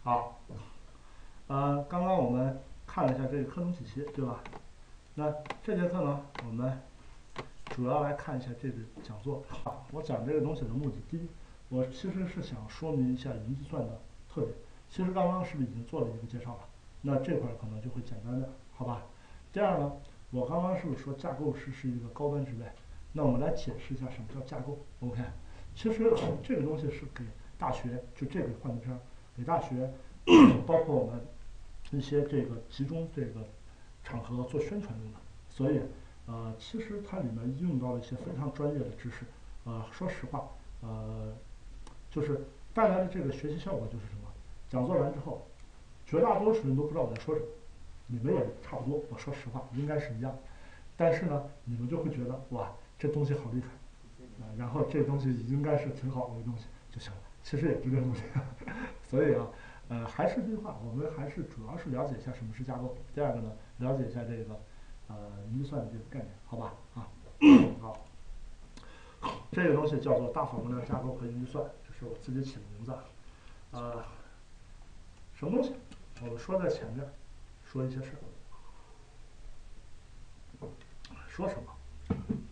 好，刚刚我们看了一下这个课程体系，对吧？那这节课呢，我们主要来看一下这个讲座。我讲这个东西的目的，第一，我其实是想说明一下云计算的特点。其实刚刚是不是已经做了一个介绍了？那这块可能就会简单点，好吧？第二呢，我刚刚是不是说架构师是一个高端职位？那我们来解释一下什么叫架构。OK，其实这个东西是给大学，就这个幻灯片，给大学，包括我们一些这个集中这个场合做宣传用的。所以，其实它里面应用到了一些非常专业的知识。说实话，呃，就是带来的这个学习效果就是什么？讲座完之后，绝大多数人都不知道我在说什么，你们也差不多。我说实话，应该是一样的。但是呢，你们就会觉得哇，这东西好厉害，然后这东西应该是挺好的一个东西就行了。其实也就这个东西。所以啊，还是这句话，我们还是主要是了解一下什么是架构。第二个呢，了解一下这个云计算的这个概念，好吧？好，这个东西叫做大访问量架构和云计算，这是我自己起的名字。呃，什么东西？我们说在前面说一些事儿，说什么？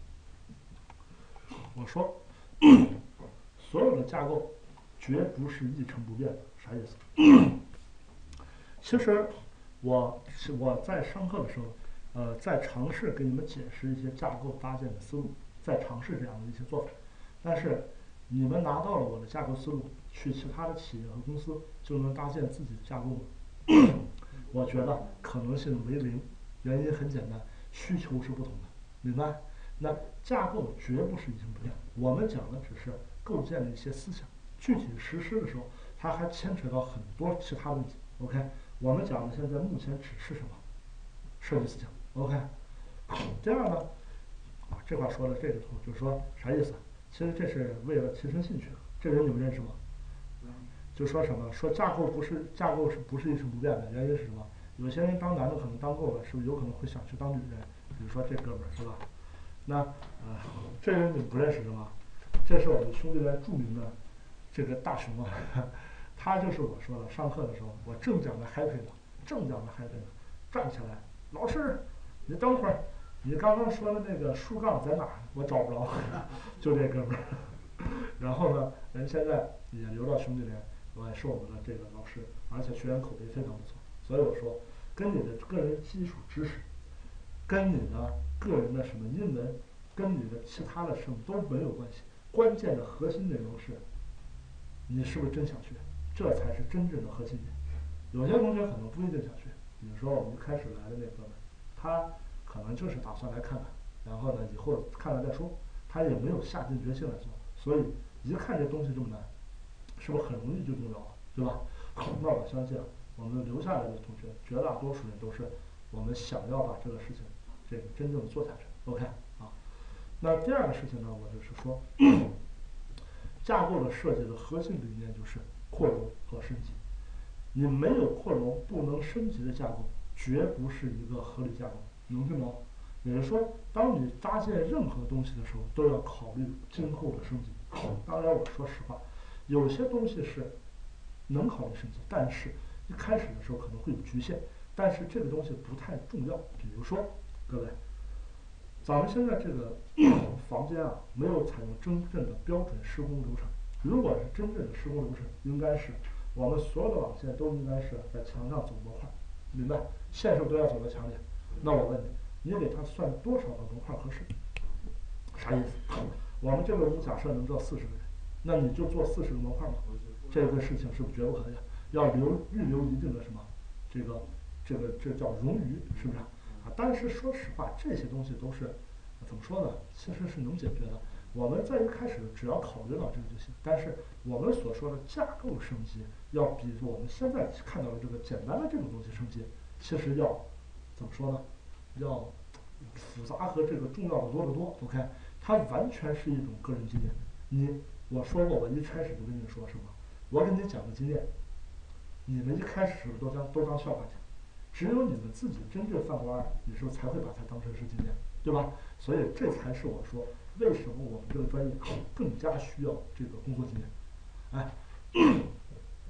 我说所有的架构绝不是一成不变的，啥意思？其实我在上课的时候，在尝试给你们解释一些架构搭建的思路，在尝试这样的一些做法。但是你们拿到了我的架构思路，去其他的企业和公司就能搭建自己的架构吗？我觉得可能性为零。原因很简单，需求是不同的，明白？那架构绝不是一成不变，我们讲的只是构建的一些思想，具体实施的时候，它还牵扯到很多其他问题。OK，我们讲的现在目前只是什么？设计思想。OK，第二呢，这块说的这个头就是说啥意思？其实这是为了提升兴趣。这人你们认识吗？就说什么？说架构是不是一成不变的？原因是什么？有些人当男的可能当够了，是不是有可能会想去当女人？比如说这哥们儿是吧？那这人你们不认识的吗？这是我们兄弟连著名的这个大熊啊，他就是我说的，上课的时候我正讲的 happy 呢，正讲的 happy 呢，站起来，老师，你等会儿，你刚刚说的那个竖杠在哪儿？我找不着，就这哥们儿。然后呢，人现在也留到兄弟连，我也是我们的这个老师，而且学员口碑非常不错。所以我说，跟你的个人基础知识，跟你的个人的什么英文，跟你的其他的什么都没有关系。关键的核心内容是，你是不是真想学？这才是真正的核心点。有些同学可能不一定想学，比如说我们一开始来的那哥们儿，他可能就是打算来看看，然后呢以后看了再说，他也没有下定决心来做，所以一看这东西这么难，是不是很容易就动摇了，对吧？那我相信啊，我们留下来的同学，绝大多数人都是我们想要把这个事情这个真正做下去。OK 啊，那第二个事情呢，我就是说，架构的设计的核心理念就是扩容和升级。你没有扩容不能升级的架构，绝不是一个合理架构，能听懂？也就是说，当你搭建任何东西的时候，都要考虑今后的升级。当然，我说实话，有些东西是能考虑升级，但是一开始的时候可能会有局限。但是这个东西不太重要。比如说，各位，咱们现在这个房间啊，没有采用真正的标准施工流程。如果是真正的施工流程，应该是我们所有的网线都应该是在墙上走模块，明白？线是不是都要走到墙里？那我问你，你给他算多少个模块合适？啥意思？我们这个屋假设能坐40个人，那你就做40个模块嘛？这个事情是不是绝不可能？要预留一定的什么？这叫冗余，是不是？但是说实话，这些东西都是怎么说呢？其实是能解决的。我们在一开始只要考虑到这个就行。但是我们所说的架构升级，要比我们现在看到的这个简单的这种东西升级，其实要怎么说呢？要复杂和这个重要的多得多。OK，它完全是一种个人经验。我说过，我一开始就跟你说什么？我给你讲的经验，你们一开始都当笑话讲。只有你们自己真正犯过二，你是不是才会把它当成是经验，对吧？所以这才是我说为什么我们这个专业更加需要这个工作经验。哎，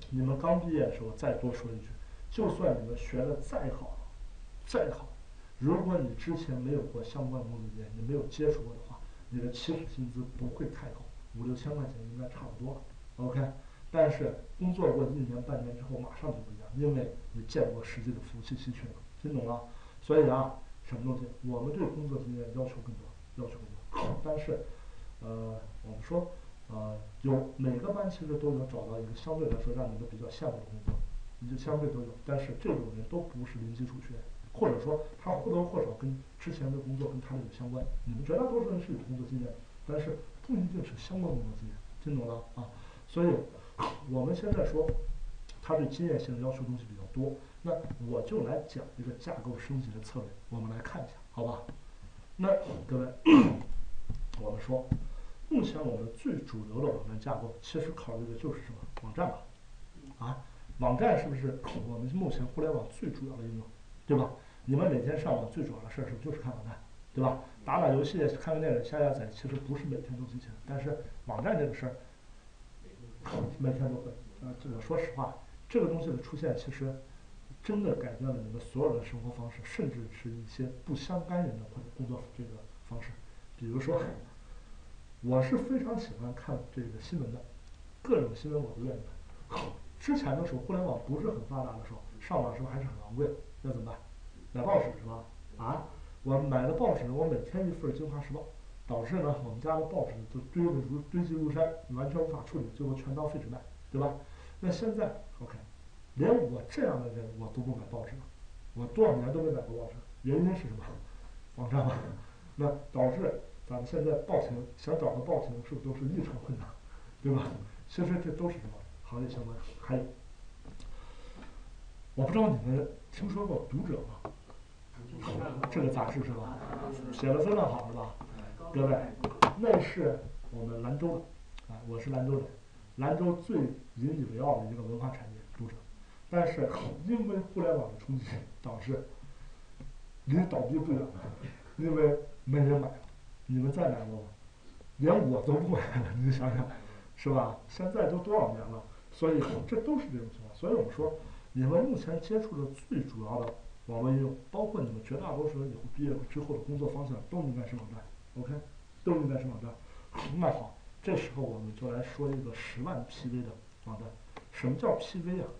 你们刚毕业的时候再多说一句，就算你们学的再好，再好，如果你之前没有过相关工作经验，你没有接触过的话，你的起始薪资不会太高，5、6千块钱应该差不多了。OK，但是工作过1年半年之后，马上就不一样，因为你见过实际的服务器稀缺了，听懂了？所以啊，什么东西？我们对工作经验要求更多，要求更多。但是，我们说，有每个班其实都有找到一个相对来说让你们比较羡慕的工作，你就相对都有。但是这种人都不是零基础学员，或者说他或多或少跟之前的工作跟他们有相关。你们绝大多数人是有工作经验，但是不一定是相关工作经验，听懂了啊？所以我们现在说，他对经验性要求东西比较多，那我就来讲一个架构升级的策略，我们来看一下，好吧？那各位，我们说，目前我们最主流的网站架构，其实考虑的就是什么？网站吧，啊，网站是不是我们目前互联网最主要的应用，对吧？你们每天上网最主要的事儿是不是就是看网站，对吧？打打游戏、看个电影、下载，其实不是每天都进行，但是网站这个事儿，每天都会。这个说实话，这个东西的出现，其实真的改变了你们所有的生活方式，甚至是一些不相干人的工作这个方式。比如说，我是非常喜欢看这个新闻的，各种新闻我都愿意看。之前的时候，互联网不是很发达的时候，上网时候还是很昂贵的，那怎么办？买报纸是吧？啊，我买的报纸，我每天一份《京华时报》，导致呢我们家的报纸都堆积如山，完全无法处理，最后全当废纸卖，对吧？那现在 OK，连我这样的人我都不买报纸了，我多少年都没买过报纸，原因是什么？网站嘛，那导致咱们现在报亭想找个报亭是不是都是异常困难，对吧？其实这都是什么行业相关。还有，我不知道你们听说过《读者》吗？这个杂志是吧？写的非常好是吧？各位，那是我们兰州的，啊，我是兰州人，兰州最引以为傲的一个文化产业，读者。但是因为互联网的冲击，导致离倒闭不远了，因为没人买了。你们再买过吗？连我都不买了，你想想，是吧？现在都多少年了，所以这都是这种情况。所以我们说，你们目前接触的最主要的网络应用，包括你们绝大多数人以后毕业之后的工作方向，都应该是网站。OK，都应该是网站。那好，这时候我们就来说一个10万 PV 的网站。什么叫 PV 啊？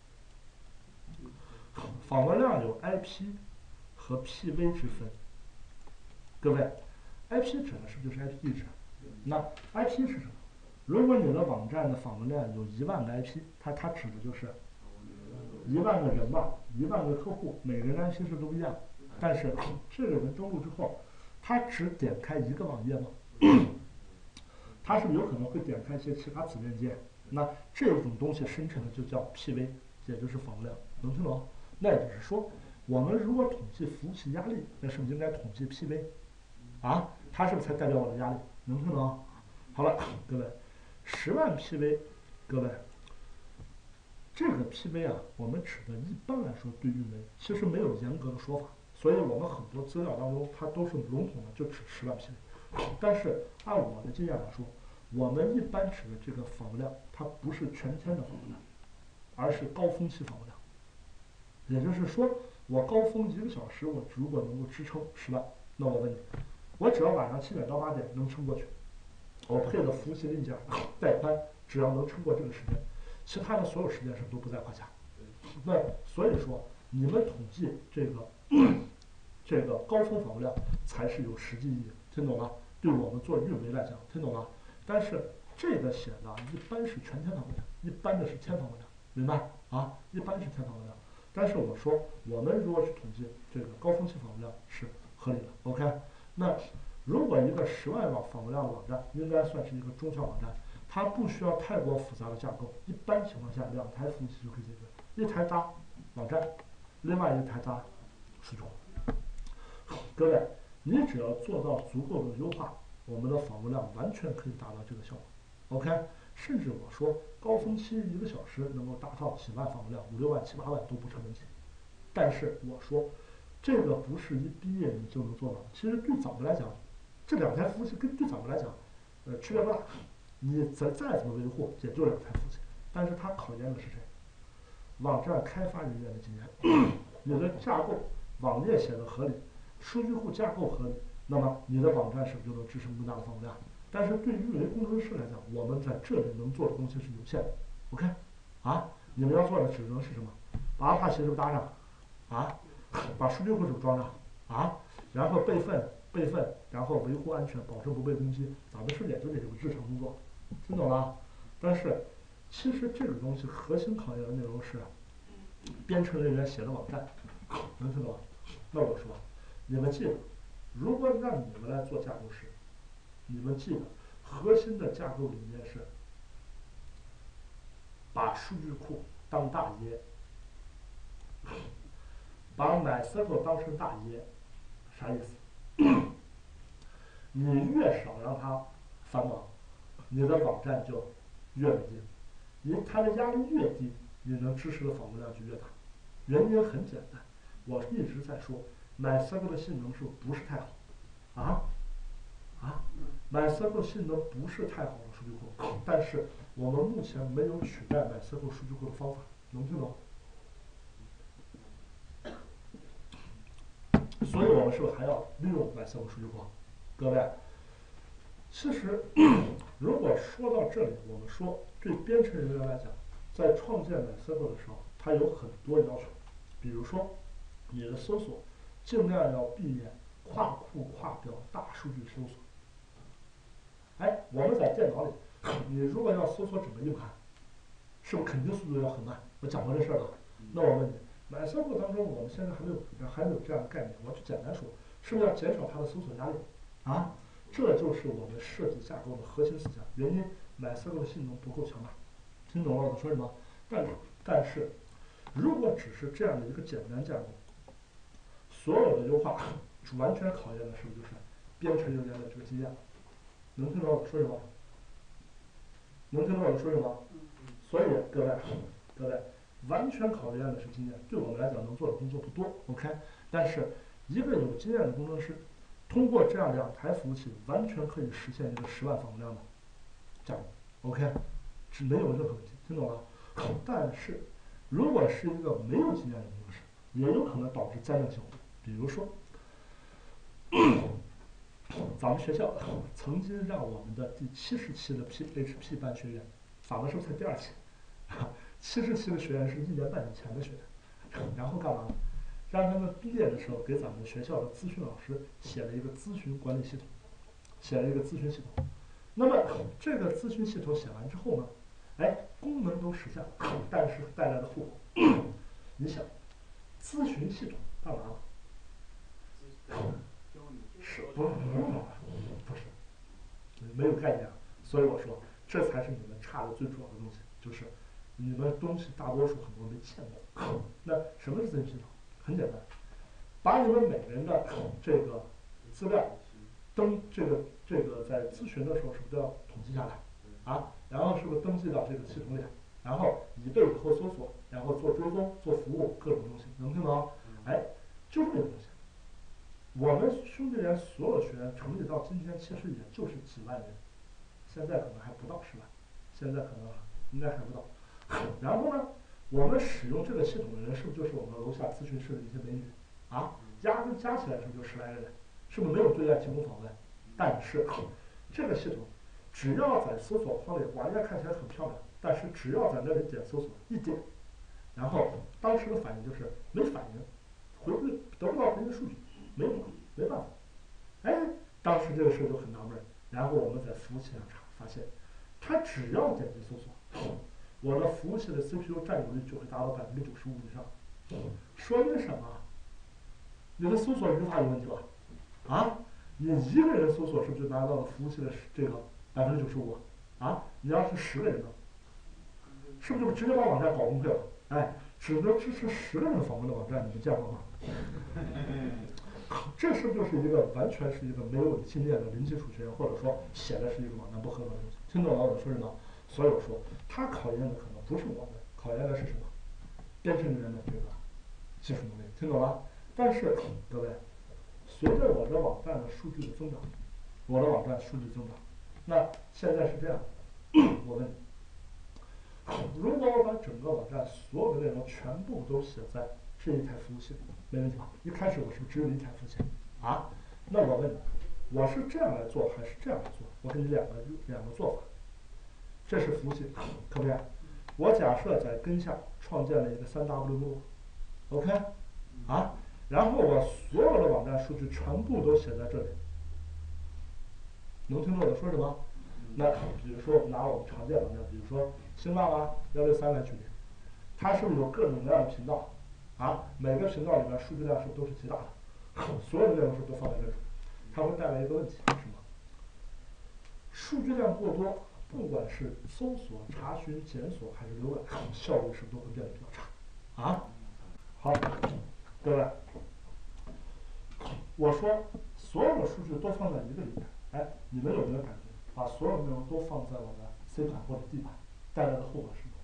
访问量有 IP 和 PV 之分。各位，IP 指的是不是就是 IP 地址？那 IP 是什么？如果你的网站的访问量有1万个 IP，它指的就是1万个人吧，1万个客户，每个人的 IP 是都不一样。但是这个人登录之后，他只点开一个网页吗？他是不是有可能会点开一些其他子链接？那这种东西生成的就叫 PV， 也就是访问量，能听懂？那也就是说，我们如果统计服务器压力，那是不是应该统计 PV？ 啊，它是不是才代表我的压力？能听懂？好了，各位，10万 PV， 各位，这个 PV 啊，我们指的一般来说对运维其实没有严格的说法，所以我们很多资料当中它都是笼统的就指10万 PV。但是按我的经验来说，我们一般指的这个访问量，它不是全天的访问量，而是高峰期访问量。也就是说，我高峰1个小时，我如果能够支撑10万，那我问你，我只要晚上7点到8点能撑过去，我配的服务器硬件带宽，只要能撑过这个时间，其他的所有时间是都不在话下。那所以说，你们统计这个高峰访问量才是有实际意义的，听懂了？对我们做运维来讲，听懂了？但是这个写的一般是全天访问量，一般的是天访问量，明白啊？一般是天访问量。但是我说，我们如果去统计这个高峰期访问量是合理的。OK，那如果一个10万访问量的网站，应该算是一个中小网站，它不需要太过复杂的架构，一般情况下2台服务器就可以解决，一台搭网站，另外一台搭数据库。各位，你只要做到足够的优化，我们的访问量完全可以达到这个效果。OK，甚至我说高峰期1个小时能够达到几万访问量，5、6万、7、8万都不成问题。但是我说，这个不是一毕业你就能做到的。其实对咱们来讲，这2台服务器跟对咱们来讲，区别不大。你再怎么维护，也就2台服务器。 但是它考验的是谁？网站开发人员的经验。你的架构，网页写的合理，数据库架构合理，那么你的网站是不是就能支撑更大的访问量？但是对于运维工程师来讲，我们在这里能做的东西是有限的。OK，你们要做的只能是什么？把阿帕奇是不是搭上？把数据库是不是装上？然后备份，然后维护安全，保证不被攻击，咱们是不是也就这种日常工作？听懂了？但是其实这个东西核心考验的内容是编程人员写的网站，能听懂吗？那我说，你们记得，如果让你们来做架构师，你们记得核心的架构理念是把数据库当大爷，把 MySQL 当成大爷，啥意思？你越少让它繁忙，你的网站就越稳定，它的压力越低，你能支持的访问量就越大。原因很简单，我一直在说 MySQL 的性能是不是太好？MySQL 性能不是太好的数据库，但是我们目前没有取代 MySQL 数据库的方法，能听懂？所以我们是不是还要利用 MySQL 数据库？各位，其实如果说到这里，我们说对编程人员来讲，在创建 MySQL 的时候，它有很多要求，比如说你的搜索尽量要避免跨库跨表大数据搜索。我们在电脑里，你如果要搜索整个硬盘，是不是肯定速度要很慢？我讲过这事儿了。那我问你，MySQL 当中我们现在还没有这样的概念，我就简单说，是不是要减少它的搜索压力？这就是我们设计架构的核心思想。原因 MySQL 的性能不够强大，听懂了我说什么？但是，如果只是这样的一个简单架构，所有的优化完全考验的是不是就是编程人员的这个经验？能听懂我说什么？能听懂我说什么？所以各位，完全考验的是经验。对我们来讲，能做的工作不多 ，OK。但是一个有经验的工程师，通过这样2台服务器，完全可以实现一个10万访问量的架构 ，OK， 是没有任何问题，听懂了？但是如果是一个没有经验的工程师，也有可能导致灾难性活动。比如说，咱们学校曾经让我们的第70期的 PHP 班学员，咱们是不是才第2期？70期的学员是1年半以前的学员，然后干嘛？让他们毕业的时候给咱们学校的咨询老师写了一个咨询管理系统，写了一个咨询系统。那么这个咨询系统写完之后呢，功能都实现了，但是带来的后果，你想，咨询系统干嘛了？是不是，没有概念，所以我说这才是你们差的最主要的东西，就是你们东西大多数很多没见过。那什么是咨询系统？很简单，把你们每个人的这个资料这个在咨询的时候是不是都要统计下来然后是不是登记到这个系统里，然后以备以后搜索，然后做追踪、做服务各种东西，能听懂？就这么个东西。我们兄弟连所有学员成立到今天，其实也就是几万人，现在可能还不到10万，现在可能应该还不到。然后呢，我们使用这个系统的人，是不是就是我们楼下咨询室的一些美女加起来是不是就10来个人？是不是没有对外提供访问？但是这个系统只要在搜索框里，网页看起来很漂亮，但是只要在那里点搜索一点，然后当时的反应就是没反应，得不到回应数据，没办法。当时这个事就很纳闷，然后我们在服务器上查，发现他只要点击搜索，我的服务器的 CPU 占有率就会达到95%以上。说明什么？你的搜索语法有问题了你一个人搜索是不是就拿到了服务器的这个95%你要是10个人呢，是不是就直接把网站搞崩溃了？只能支持10个人访问的网站，你们见过吗？这是不是就是一个完全是一个没有经验的零基础学员，或者说写的是一个网站不合格的东西？听懂了我说什么？所以我说，他考验的可能不是我们，考验的是什么？编程人员的这个技术能力，听懂了？但是各位，随着我的网站的数据的增长，那现在是这样，我问你，如整个网站所有的内容全部都写在这一台服务器里，没问题吧？一开始我是不是只有一台服务器啊？那我问你，我是这样来做还是这样来做？我给你两个做法。这是服务器，可不可以？我假设在根下创建了一个3W 目录 ，OK，啊，然后我所有的网站数据全部都写在这里，能听懂我说什么？那比如说我们拿我们常见网站，比如说新浪啊163来举例，它是不是有各种各样的频道？啊，每个频道里面数据量是不是都是极大的？所有的内容是不是都放在这里？它会带来一个问题，是什么？数据量过多，不管是搜索、查询、检索还是浏览，效率是不是都会变得比较差？啊，好，各位，我说所有的数据都放在一个里面，哎，你们有没有感觉，把所有内容都放在我的 C 盘或者 D 盘，带来的后果是什么？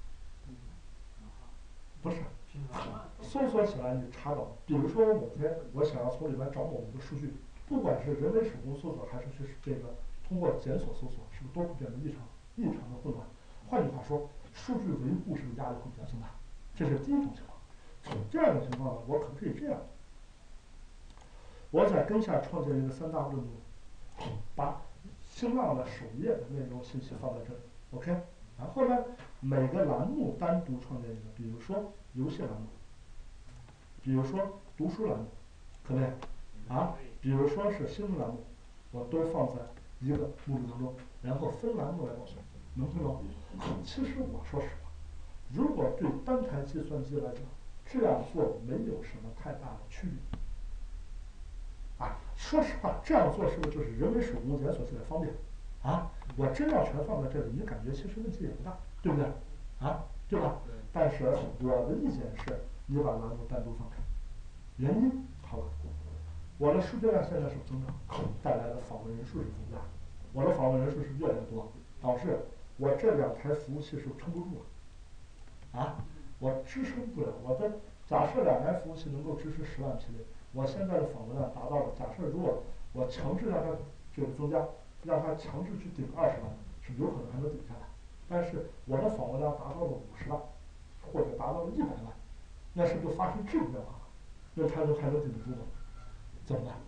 不是，搜索起来你查找，比如说我某天我想要从里面找某一个数据，不管是人为手工搜索还是去这个通过检索搜索，是不是都会变得异常的混乱？换句话说，数据维护是不是压力会比较增大？这是第一种情况。第二种情况呢，我可不可以这样？我在根下创建一个3W 目录，把新浪的首页的内容信息放在这里 ，OK。然后呢，每个栏目单独创建一个，比如说游戏栏目，比如说读书栏目，可不可以？啊，比如说是新闻栏目，我都放在一个目录当中，然后分栏目来保存，能听懂？其实我说实话，如果对单台计算机来讲，这样做没有什么太大的区别。啊，说实话，这样做是不是就是人为手工检索起来方便？啊，我真要全放在这里，你感觉其实问题也不大，对不对？啊，对吧？但是我的意见是，你把栏目单独放开。原因，好了，我的数据量现在是增长，带来的访问人数是增加，我的访问人数是越来越多，导致我这两台服务器是撑不住了。啊，我支撑不了，我的假设两台服务器能够支持10万 PV。我现在的访问量达到了，假设如果我强制让它这个增加，让它强制去顶20万，是有可能还能顶下来。但是我的访问量达到了50万，或者达到了100万，那是不是就发生质变化了？那它还能顶得住吗？怎么办？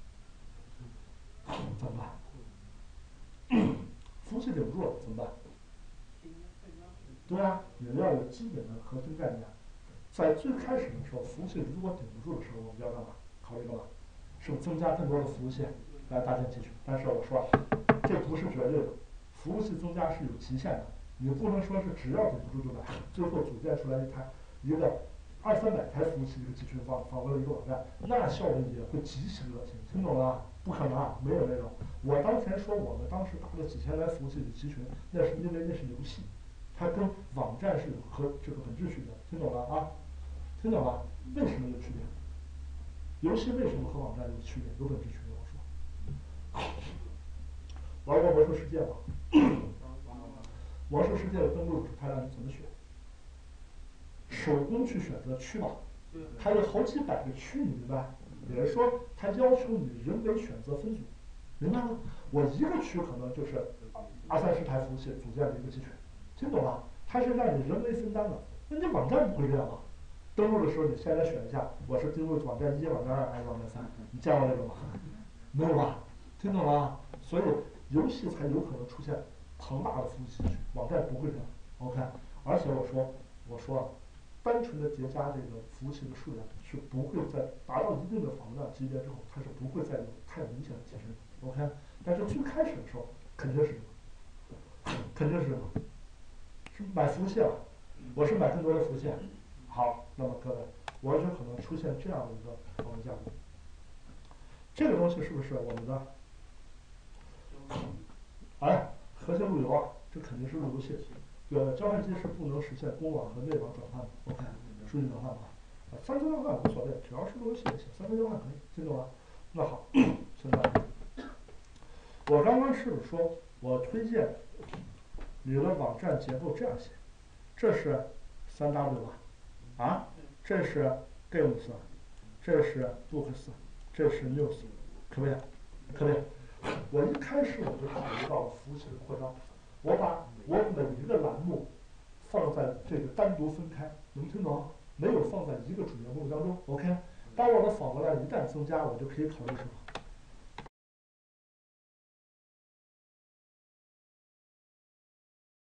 怎么办？服务器顶不住了怎么办？对啊，你们要有基本的核心概念。在最开始的时候，服务器如果顶不住的时候，我们要干嘛？考虑干嘛？是不是增加更多的服务线来搭建集群？但是我说，这不是绝对的，服务器增加是有极限的，你不能说是只要顶不住就来，最后组建出来一个200-300台服务器一个集群访问了一个网站，那效率也会极其恶心，听懂了？不可能啊，没有那种。我当前说我们当时搭了几千台服务器的集群，那是因为那是游戏，它跟网站是有这个本质区别，听懂了啊？听懂了？为什么有区别？游戏为什么和网站有区别？有本质区别。我说，玩过魔兽世界吗？魔兽世界的登录它让你怎么选？手工去选择区吧，它有好几百个区，你明白？也就是说，它要求你人为选择分组，明白吗？我一个区可能就是20-30台服务器组建的一个集群，听懂吗？它是让你人为分担的。那你网站不会这样吧？登录的时候，你先来选一下，我是登录网站1、网站2还是网站3？你见过这种吗？没有吧？听懂了？所以游戏才有可能出现庞大的服务器集群，网站不会这样。OK， 而且我说，单纯的叠加这个服务器的数量是不会在达到一定的访问量级别之后，它是不会再有太明显的提升。OK， 但是最开始的时候肯定是这个，肯定是这个，是买服务器了，我是买更多的服务器。好，那么各位，完全可能出现这样的一个访问架构。这个东西是不是我们的？哎，核心路由啊，这肯定是路由器。交换机是不能实现公网和内网转换的。OK， 数据转换啊，3层交换无所谓，只要是路由器就行，3层交换可以，听懂了？那好，现在我刚刚是不是说我推荐你的网站结构这样写？这是3W 吧？啊，这是 Games， 这是 Books， 这是 News， 可不可以？可不可以？我一开始我就考虑到了服务器的扩张，我把我每一个栏目放在这个单独分开，能听懂？没有放在一个主页目录当中。OK，当我的访问量一旦增加，我就可以考虑什么？